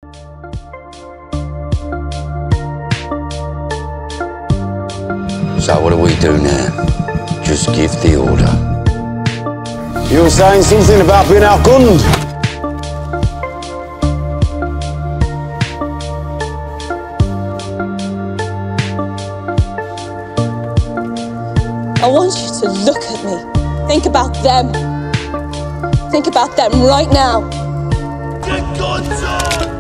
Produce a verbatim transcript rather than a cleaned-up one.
So what do we do now? Just give the order. You were saying something about being outgunned. I want you to look at me. Think about them. Think about them right now. Get God's on!